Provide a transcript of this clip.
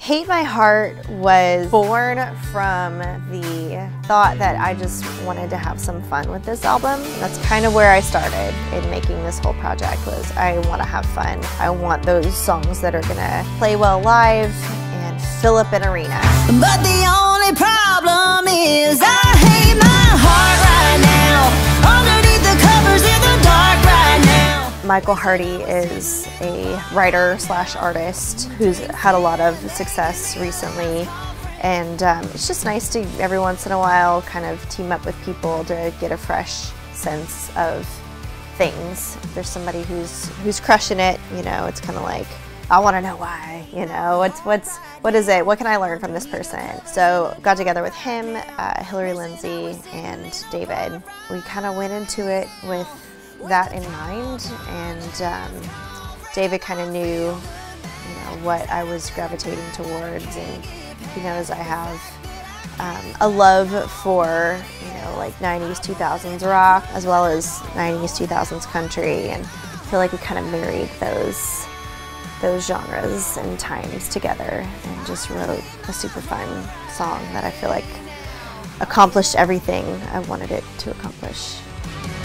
Hate My Heart was born from the thought that I just wanted to have some fun with this album. That's kind of where I started in making this whole project. Was I want to have fun. I want those songs that are gonna play well live and fill up an arena. But the only problem is I hate my heart right now. Underneath the covers in the dark right now. Michael Hardy is a writer/artist who's had a lot of success recently, and it's just nice to every once in a while kind of team up with people to get a fresh sense of things. If there's somebody who's crushing it, you know, it's kind of like, I want to know why, you know, what is it? What can I learn from this person? So got together with him, Hillary Lindsey, and David. We kind of went into it with that in mind, and David kind of knew, you know, what I was gravitating towards, and he knows I have a love for, you know, like 90s, 2000s rock, as well as 90s, 2000s country, and I feel like we kind of married those genres and times together and just wrote a super fun song that I feel like accomplished everything I wanted it to accomplish.